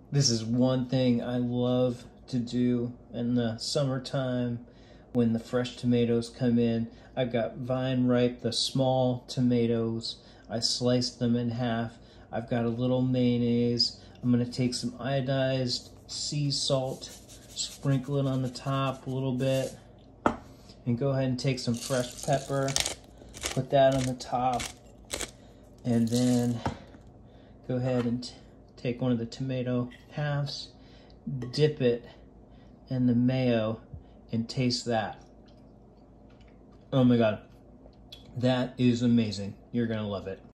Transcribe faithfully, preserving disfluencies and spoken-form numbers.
This is one thing I love to do in the summertime when the fresh tomatoes come in. I've got vine ripe, the small tomatoes. I sliced them in half. I've got a little mayonnaise. I'm gonna take some iodized sea salt, sprinkle it on the top a little bit, and go ahead and take some fresh pepper, put that on the top, and then go ahead and take one of the tomato halves, dip it in the mayo, and taste that. Oh my God, that is amazing. You're gonna love it.